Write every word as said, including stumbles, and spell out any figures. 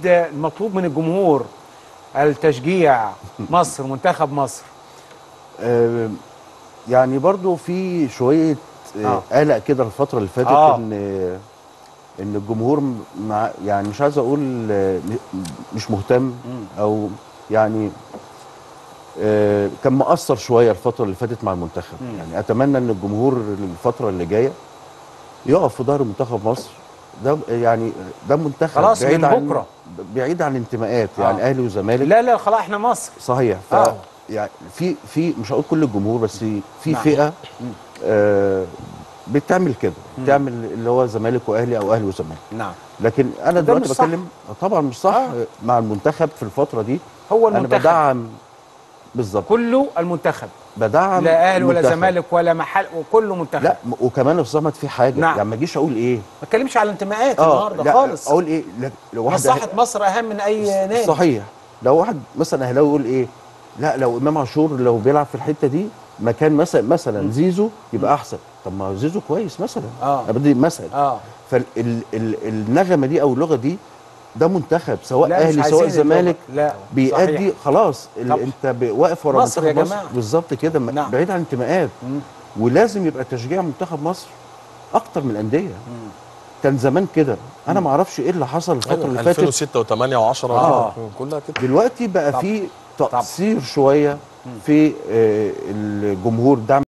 المطلوب من الجمهور التشجيع مصر، منتخب مصر؟ آه يعني برضو في شويه آه قلق كده الفتره اللي فاتت. آه. ان ان الجمهور مع يعني مش عايز اقول آه مش مهتم م. او يعني آه كان مقصر شويه الفتره اللي فاتت مع المنتخب. م. يعني اتمنى ان الجمهور الفتره اللي جايه يقف في ظهر منتخب مصر. ده يعني ده منتخب خلاص بعيد من عن بكره، بعيد عن الانتماءات. آه. يعني اهلي وزمالك. لا لا خلاص احنا مصر. صحيح. ف آه. يعني في في مش هقول كل الجمهور، بس في نعم. فئه آه بتعمل كده، بتعمل اللي هو زمالك واهلي او اهلي وزمالك. نعم. لكن انا دلوقتي بتكلم طبعا مش صح. آه. مع المنتخب في الفتره دي هو المنتخب انا بدعم بالظبط كله المنتخب، بدعم لا اهلي ولا زمالك ولا محل، وكله منتخب. لا وكمان يا استاذ احمد في حاجه. نعم. يعني ما اجيش اقول ايه، ما اتكلمش على انتماءات آه النهارده خالص. اقول ايه مصلحه مصر اهم من اي نادي. صحيح. لو واحد مثلا اهلاوي يقول ايه، لا لو امام عاشور لو بيلعب في الحته دي مكان مثلا مثلا زيزو يبقى احسن. طب ما زيزو كويس مثلا. اه انا بدي مثلا. اه فالنغمه دي او اللغه دي ده منتخب سواء اهلي سواء زمالك بيأدي خلاص. انت واقف ورا مصر منتخب يا مصر جماعه بالظبط كده. نعم. بعيد عن الانتماءات. ولازم يبقى تشجيع منتخب مصر اكتر من الانديه. كان زمان كده. انا ما اعرفش ايه اللي حصل الفتره أيوة. اللي فاتت ألفين وستة و8 و10 آه. كلها كده. دلوقتي بقى في تقصير شويه في آه الجمهور دعم